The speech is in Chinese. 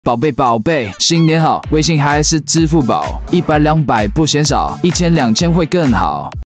宝贝宝贝，新年好！微信还是支付宝，100、200不嫌少，1000、2000会更好。